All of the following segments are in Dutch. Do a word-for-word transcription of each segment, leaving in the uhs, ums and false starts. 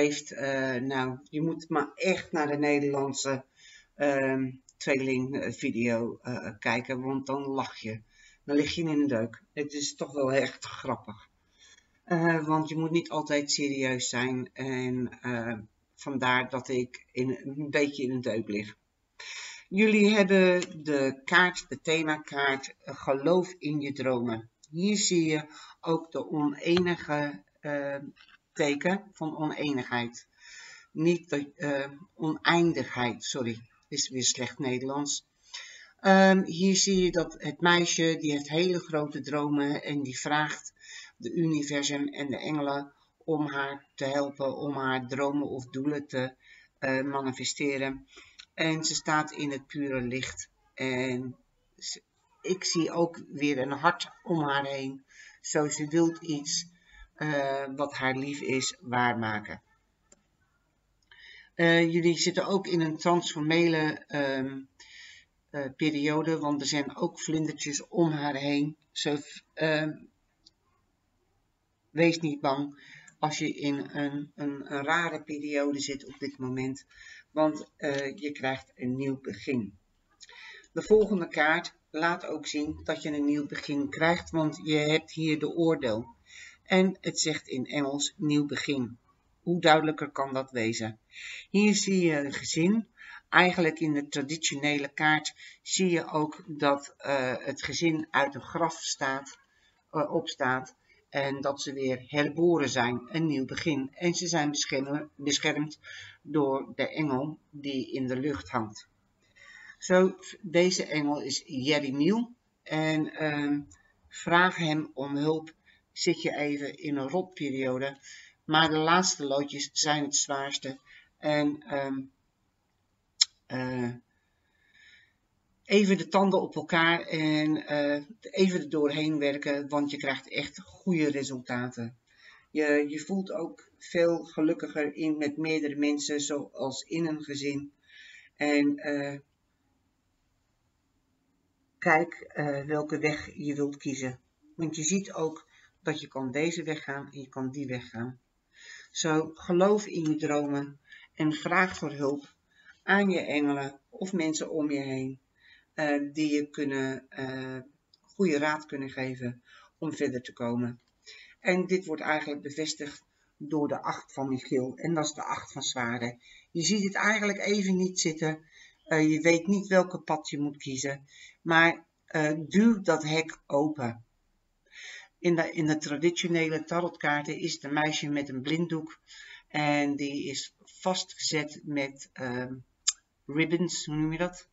heeft, uh, nou, je moet maar echt naar de Nederlandse uh, tweeling video uh, kijken, want dan lach je. Dan lig je in een deuk. Het is toch wel echt grappig. Uh, want je moet niet altijd serieus zijn en uh, vandaar dat ik in, een beetje in een deuk lig. Jullie hebben de kaart, de themakaart, geloof in je dromen. Hier zie je ook de onenige uh, teken van oneenigheid. Niet de uh, oneindigheid, sorry, is weer slecht Nederlands. Um, hier zie je dat het meisje, die heeft hele grote dromen en die vraagt de universum en de engelen om haar te helpen, om haar dromen of doelen te uh, manifesteren. En ze staat in het pure licht. En ik zie ook weer een hart om haar heen. Zo ze wil iets uh, wat haar lief is waarmaken. Uh, jullie zitten ook in een transformele um, uh, periode, want er zijn ook vlindertjes om haar heen. Zo, uh, wees niet bang als je in een, een, een rare periode zit op dit moment, want uh, je krijgt een nieuw begin. De volgende kaart laat ook zien dat je een nieuw begin krijgt, want je hebt hier de oordeel. En het zegt in Engels nieuw begin. Hoe duidelijker kan dat wezen? Hier zie je een gezin. Eigenlijk in de traditionele kaart zie je ook dat uh, het gezin uit een graf staat, uh, opstaat. En dat ze weer herboren zijn, een nieuw begin. En ze zijn beschermd door de engel die in de lucht hangt. Zo, deze engel is Jeremiel. En uh, vraag hem om hulp. Zit je even in een rotperiode. Maar de laatste loodjes zijn het zwaarste. En um, uh, even de tanden op elkaar en uh, even er doorheen werken, want je krijgt echt goede resultaten. Je, je voelt ook veel gelukkiger in met meerdere mensen, zoals in een gezin. En uh, kijk uh, welke weg je wilt kiezen. Want je ziet ook dat je kan deze weg gaan en je kan die weg gaan. Zo, geloof in je dromen en vraag voor hulp aan je engelen of mensen om je heen. Uh, die je kunnen, uh, goede raad kunnen geven om verder te komen. En dit wordt eigenlijk bevestigd door de acht van Michiel. En dat is de acht van zwaarden. Je ziet het eigenlijk even niet zitten. Uh, je weet niet welke pad je moet kiezen. Maar uh, duw dat hek open. In de, in de traditionele tarotkaarten is het een meisje met een blinddoek. En die is vastgezet met uh, ribbons, hoe noem je dat?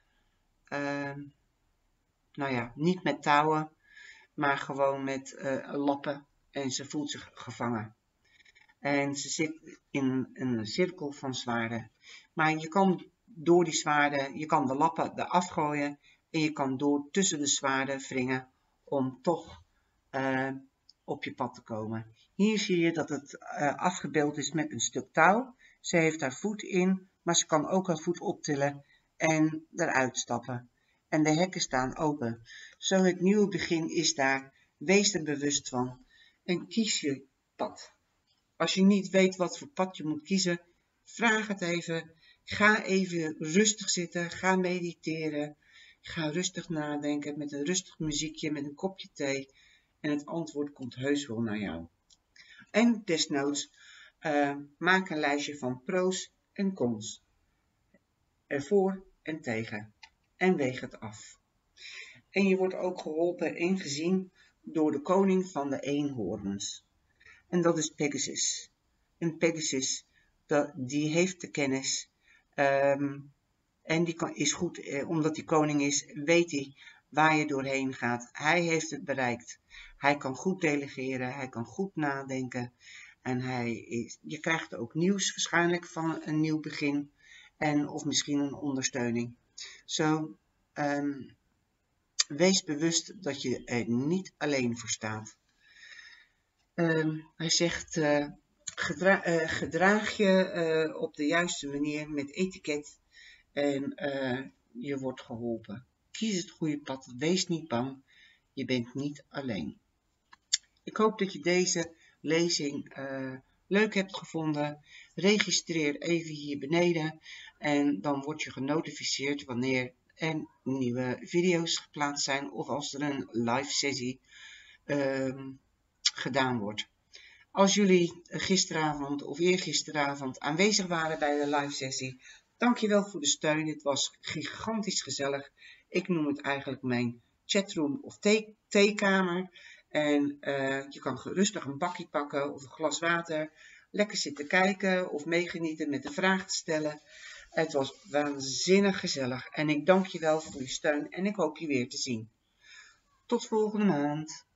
Uh, nou ja, niet met touwen, maar gewoon met uh, lappen en ze voelt zich gevangen. En ze zit in een cirkel van zwaarden. Maar je kan door die zwaarden, je kan de lappen eraf gooien en je kan door tussen de zwaarden wringen om toch uh, op je pad te komen. Hier zie je dat het uh, afgebeeld is met een stuk touw. Ze heeft haar voet in, maar ze kan ook haar voet optillen en eruit stappen. En de hekken staan open. Zo het nieuwe begin is daar. Wees er bewust van. En kies je pad. Als je niet weet wat voor pad je moet kiezen, vraag het even. Ga even rustig zitten. Ga mediteren. Ga rustig nadenken met een rustig muziekje, met een kopje thee. En het antwoord komt heus wel naar jou. En desnoods, uh, maak een lijstje van pro's en cons. Ervoor en tegen. En weeg het af. En je wordt ook geholpen en gezien door de koning van de eenhoorns. En dat is Pegasus. En Pegasus, dat, die heeft de kennis. Um, en die kan, is goed, eh, omdat hij koning is, weet hij waar je doorheen gaat. Hij heeft het bereikt. Hij kan goed delegeren, hij kan goed nadenken. En hij is, je krijgt ook nieuws waarschijnlijk van een nieuw begin. En of misschien een ondersteuning. Zo, um, wees bewust dat je er niet alleen voor staat. Um, hij zegt, uh, gedra uh, gedraag je uh, op de juiste manier met etiket en uh, je wordt geholpen. Kies het goede pad, wees niet bang, je bent niet alleen. Ik hoop dat je deze lezing uh, leuk hebt gevonden, registreer even hier beneden en dan word je genotificeerd wanneer er nieuwe video's geplaatst zijn of als er een live sessie uh, gedaan wordt. Als jullie gisteravond of eergisteravond aanwezig waren bij de live sessie, dankjewel voor de steun. Het was gigantisch gezellig. Ik noem het eigenlijk mijn chatroom of theekamer. En uh, je kan gerustig een bakje pakken of een glas water. Lekker zitten kijken of meegenieten met de vraag te stellen. Het was waanzinnig gezellig. En ik dank je wel voor je steun en ik hoop je weer te zien. Tot volgende maand.